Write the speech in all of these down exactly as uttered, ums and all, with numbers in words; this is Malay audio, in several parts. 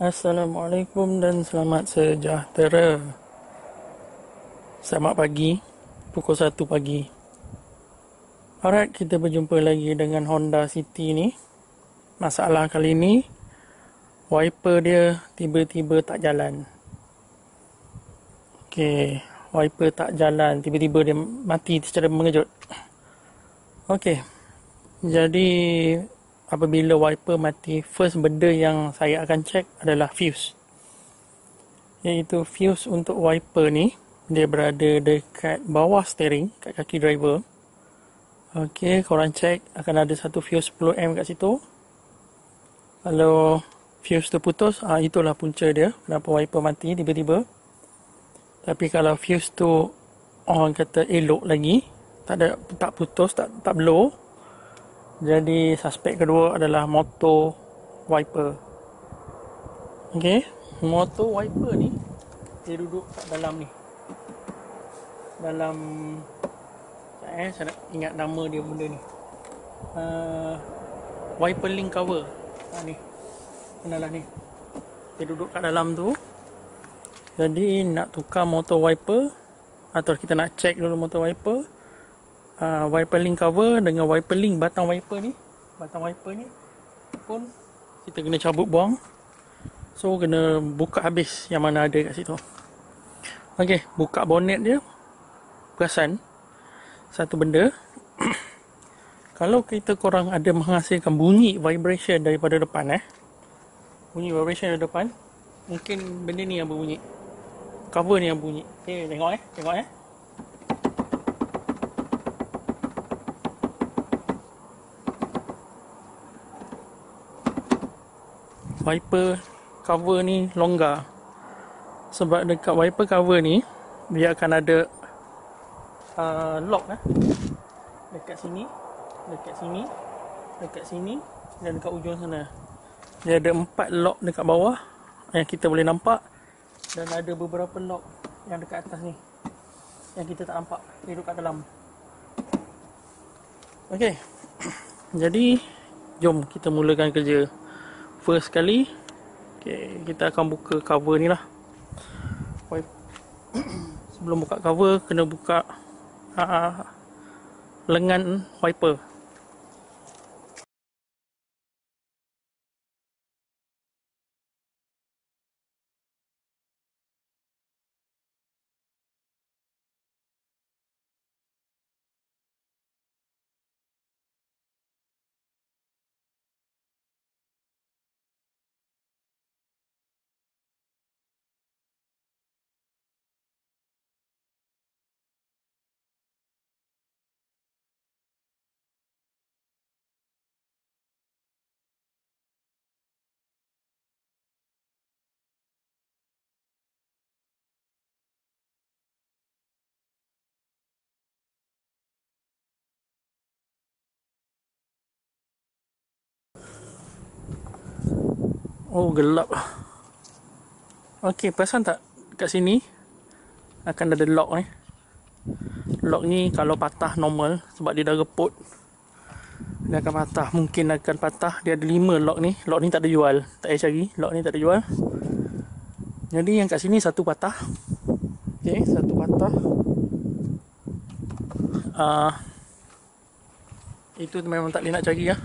Assalamualaikum dan selamat sejahtera. Selamat pagi, pukul satu pagi. Alright, kita berjumpa lagi dengan Honda City ni. Masalah kali ni, wiper dia tiba-tiba tak jalan. Okay, wiper tak jalan, tiba-tiba dia mati secara mengejut. Okay, jadi apabila wiper mati, first benda yang saya akan check adalah fuse. Iaitu fuse untuk wiper ni, dia berada dekat bawah steering, kat kaki driver. Ok, korang check, akan ada satu fuse sepuluh ampere kat situ. Kalau fuse tu putus, ah, itulah punca dia, kenapa wiper mati tiba-tiba. Tapi kalau fuse tu orang kata elok lagi, tak ada, tak putus, tak tak blow, jadi suspek kedua adalah motor wiper. Okey, motor wiper ni dia duduk kat dalam ni. Dalam eh saya nak ingat nama dia benda ni. Uh, wiper link cover. Ha ni. Kenalah ni. Dia duduk kat dalam tu. Jadi nak tukar motor wiper atau kita nak check dulu motor wiper. Uh, wiper link cover dengan wiper link batang wiper ni, batang wiper ni pun kita kena cabut buang. So kena buka habis yang mana ada kat situ. Okey, buka bonnet dia. Perasan satu benda. Kalau kita korang ada menghasilkan bunyi vibration daripada depan eh. Bunyi vibration dari depan, mungkin benda ni yang berbunyi. Cover ni yang bunyi. Okay, tengok eh, tengok eh. Wiper cover ni longgar. Sebab dekat wiper cover ni dia akan ada uh, lock eh. Dekat sini, dekat sini, dekat sini dan dekat ujung sana. Dia ada empat lock dekat bawah yang kita boleh nampak, dan ada beberapa lock yang dekat atas ni yang kita tak nampak, dia duduk kat dalam. Okey. Jadi jom kita mulakan kerja. First kali, okay, kita akan buka cover ni lah. Sebelum buka cover, kena buka uh, lengan wiper. Oh, gelap. Okey, perasan tak kat sini akan ada lock ni. Lock ni kalau patah normal, sebab dia dah reput, dia akan patah. Mungkin akan patah. Dia ada lima lock ni. Lock ni tak ada jual, tak payah cari. Lock ni tak ada jual. Jadi yang kat sini satu patah. Okey, satu patah. uh, Itu memang tak boleh nak cari lah.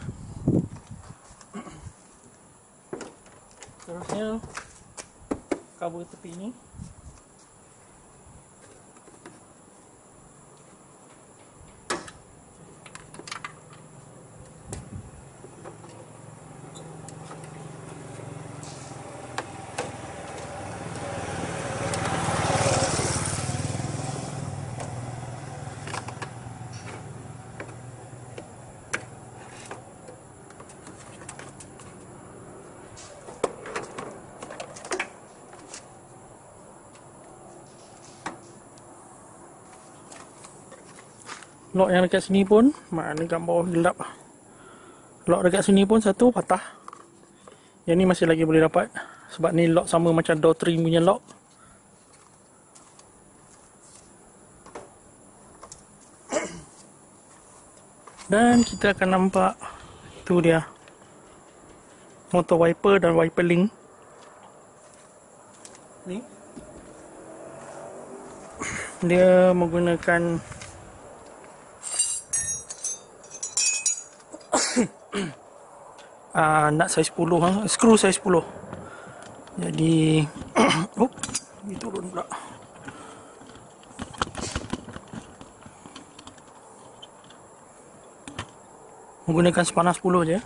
Terusnya cover tepi ni. Lock yang dekat sini pun, mana kat bawah gelap. Lock dekat sini pun satu patah. Yang ni masih lagi boleh dapat, sebab ni lock sama macam door trim punya lock. Dan kita akan nampak tu dia motor wiper dan wiper link. ni. Dia menggunakan uh, nut size sepuluh, ha? Skru size sepuluh. Jadi oh, dia turun pula. Menggunakan sepanas sepuluh je.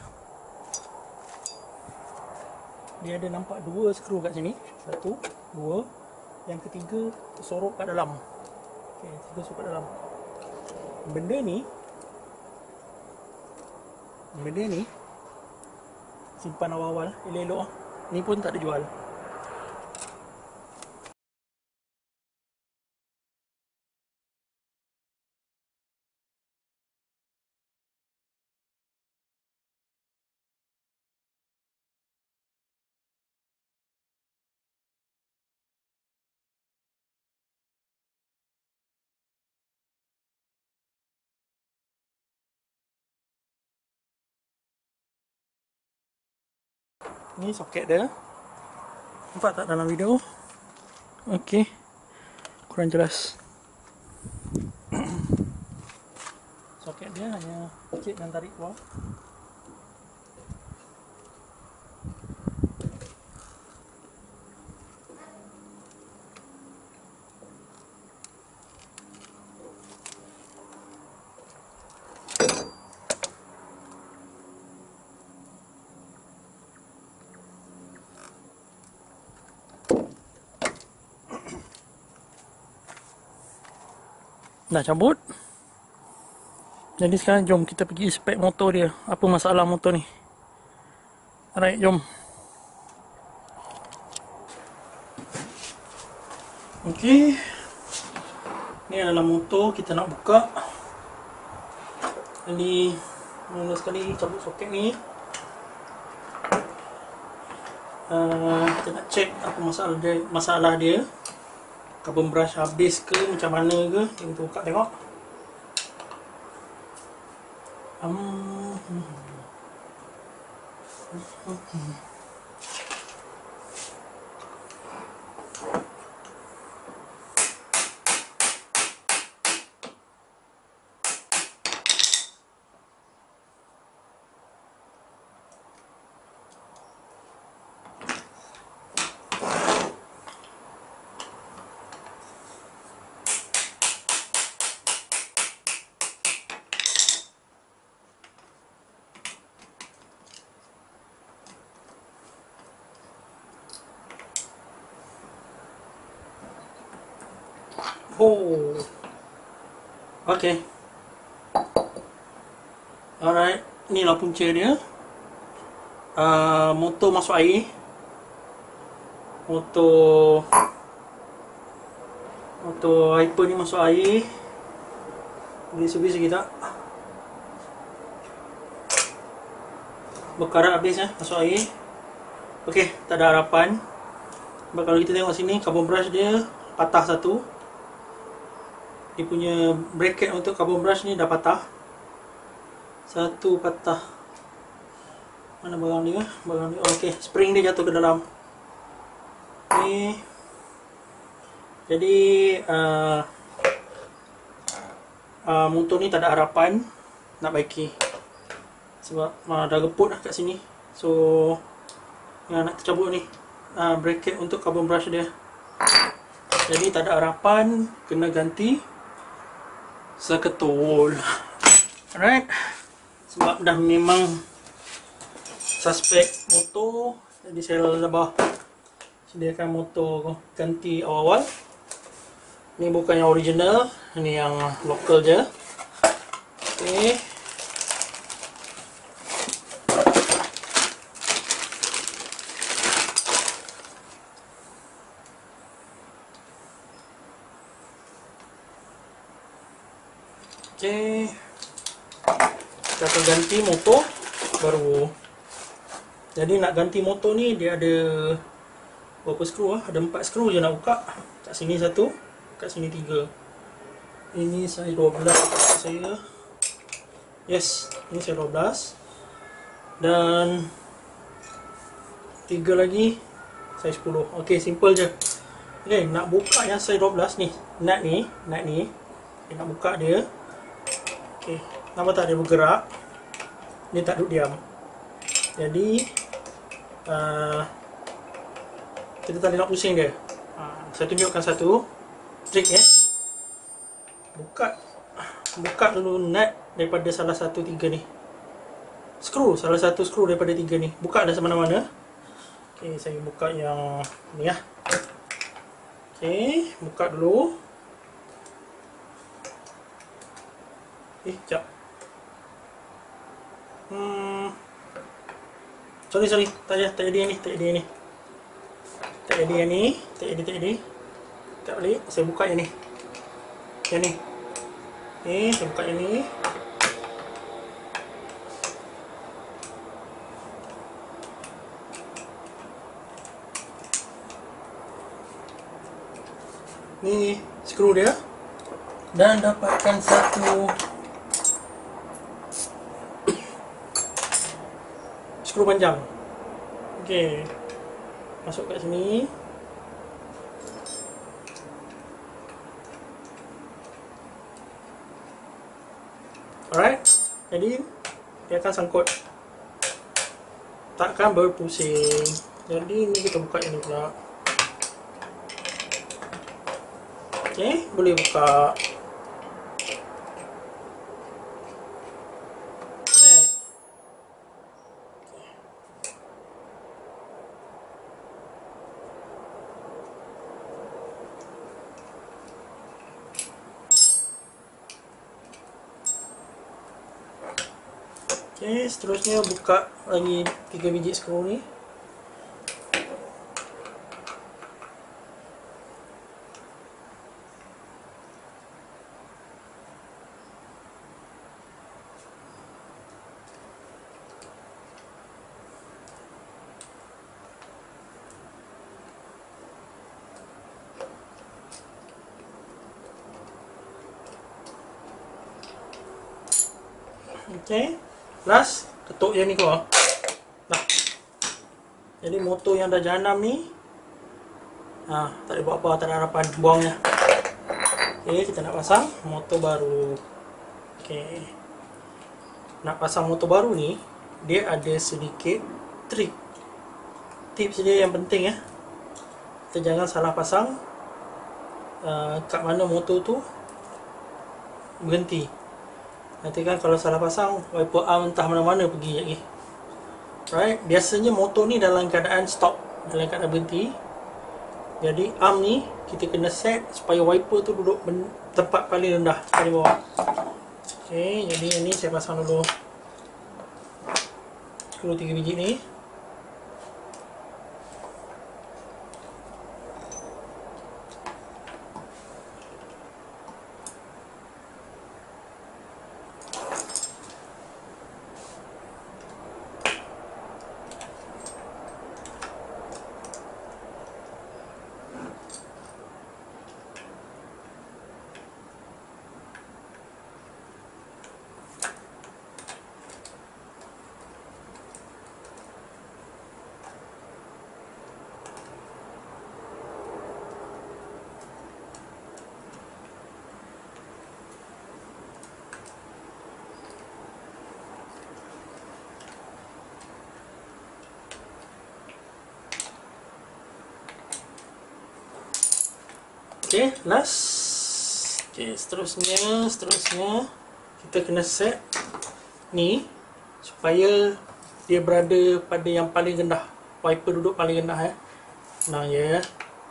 Dia ada nampak dua skru kat sini. Satu, dua. Yang ketiga tersorok kat dalam. Okey, tersorok kat dalam. Benda ni Benda ni simpan awal-awal, elok-elok. Ni pun tak ada jual. Ni soket dia. Nampak tak dalam video? Okey. Kurang jelas. Soket dia hanya kecil dan tarik keluar. Dah cabut. Jadi sekarang jom kita pergi spek motor dia. Apa masalah motor ni? Alright, jom. Okey. Ni adalah motor kita nak buka. Jadi mula sekali cabut soket ni. Uh, kita nak check apa masalah dia, masalah dia. Carbon brush habis ke macam mana ke, kita buka tengok. um, Oh, okay. Alright, inilah punca dia. Uh, motor masuk air. Motor Motor Hyper ni masuk air. Boleh servis lagi tak? Berkarat habis ya, masuk air. Okay, tak ada harapan. Sebab kalau kita tengok sini, carbon brush dia patah satu. Dia punya bracket untuk carbon brush ni dah patah. Satu patah. Mana barang dia? Barang dia. Oh, okey, spring dia jatuh ke dalam. Ni. Jadi uh, uh, motor ni tak ada harapan nak baiki. Sebab uh, dah geput dah kat sini. So yang nak tercabut ni uh, bracket untuk carbon brush dia. Jadi tak ada harapan, kena ganti seketul. Alright. Sebab dah memang suspek motor, jadi saya lebah sediakan motor ganti awal-awal. Ni bukan yang original, ini yang lokal je. Okey. Okey. Kita akan ganti motor baru. Jadi nak ganti motor ni dia ada berapa skru ah? Ada empat skru je nak buka. Kat sini satu, kat sini tiga. Ini saya dua belas saya. Yes, ini saya dua belas. Dan tiga lagi saya sepuluh. Okey, simple je. Okay, nak buka yang seri dua belas ni, nut ni, nut ni, okay, nak buka dia. Okay, nampak tak dia bergerak? Dia tak duduk diam. Jadi uh, kita tak boleh nak pusing dia. uh, Saya tunjukkan satu trik ya. Buka Buka dulu nut daripada salah satu tiga ni. Skru, salah satu skru daripada tiga ni. Buka dah mana-mana. Okay, saya buka yang ni lah. Okay, buka dulu. Eh, sekejap. Hmm. Sorry, sorry. Tak jadi, tak jadi yang ni, tak jadi yang ni. Tak jadi yang ni, tak jadi, tak jadi. Tak balik, saya buka yang ni. Yang ni. Okay, saya buka yang ni. Ni skru dia. Dan dapatkan satu skru panjang. Okey. Masuk kat sini. Alright. Jadi dia akan sangkut. Takkan berpusing. Jadi ni kita buka yang ni pula. Okey, boleh buka. Okey, seterusnya buka lagi tiga biji skru ni. Okey, last ketuk yang ni keluar. Nah, jadi motor yang dah janam ni, ha, tak boleh buat apa, tak ada harapan, buang je. Okey, kita nak pasang motor baru. Okey, nak pasang motor baru ni, dia ada sedikit trik. Tips dia yang penting ya. Kita jangan salah pasang uh, kat mana motor tu berhenti. Nanti kan kalau salah pasang, wiper arm entah mana-mana pergi lagi. Right, biasanya motor ni dalam keadaan stop, dalam keadaan berhenti. Jadi arm ni kita kena set supaya wiper tu duduk tempat paling rendah, paling bawah. Okay, jadi yang ni saya pasang dulu skru tiga biji ni. Okay, last. Okay, seterusnya, seterusnya kita kena set ni supaya dia berada pada yang paling rendah. Wiper duduk paling rendah ya. Nah ya.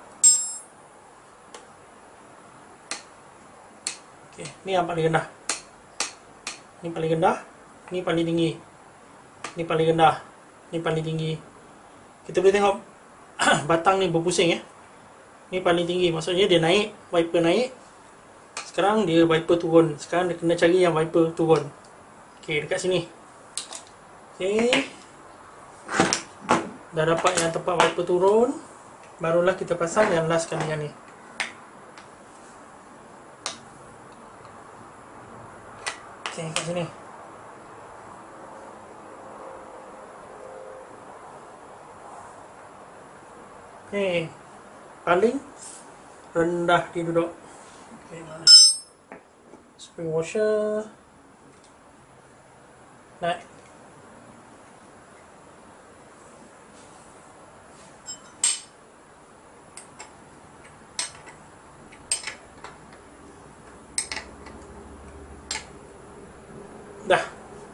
Okay, ni yang paling rendah. Ni paling rendah, ni paling tinggi. Ni paling rendah, ni paling tinggi. Kita boleh tengok batang ni berpusing ya. Ni paling tinggi, maksudnya dia naik, wiper naik. Sekarang dia wiper turun. Sekarang dia kena cari yang wiper turun. Okey, dekat sini. Okey. Dah dapat yang tempat wiper turun, barulah kita pasang yang last kali yang ni. Okey, kat sini. Okey. paling rendah dia duduk. Okay, spring washer naik. Dah.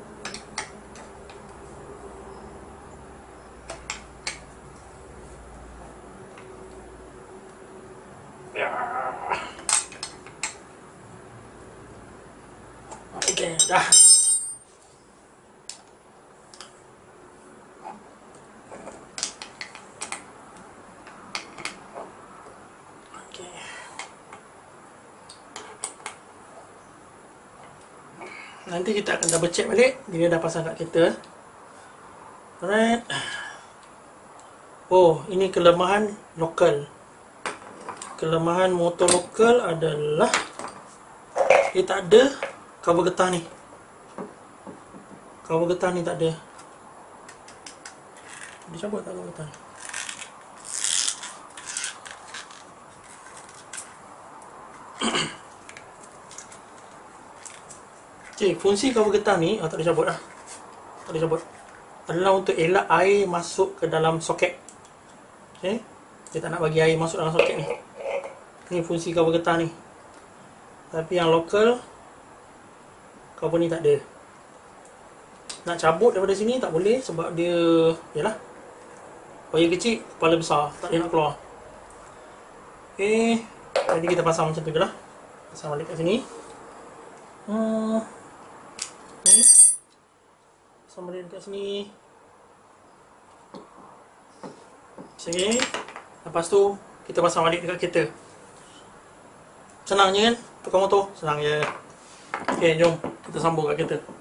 Ya. Okey, dah. Okey. Nanti kita akan double check balik dia dah pasang kat kereta. Alright. Oh, ini kelemahan lokal. Kelemahan motor lokal adalah dia tak ada cover getah ni. Cover getah ni tak ada. Dia cabut tak cover getah ni? Okay, fungsi cover getah ni, oh, tak boleh cabut lah. Tak boleh cabut. Adalah untuk elak air masuk ke dalam soket. Okay, dia tak nak bagi air masuk dalam soket ni. Ni fungsi cover getah ni. Tapi yang lokal, cover ni tak ada. Nak cabut daripada sini tak boleh sebab dia, yalah, wayar kecil, kepala besar, tak boleh nak keluar. Okay, jadi kita pasang macam tu je lah. Pasang balik kat sini. Hmm, ni pasang balik dekat sini. Okay, lepas tu kita pasang balik dekat kereta. Senang je kan tukar motor? Senang je. Okay, jom kita sambung kat kereta.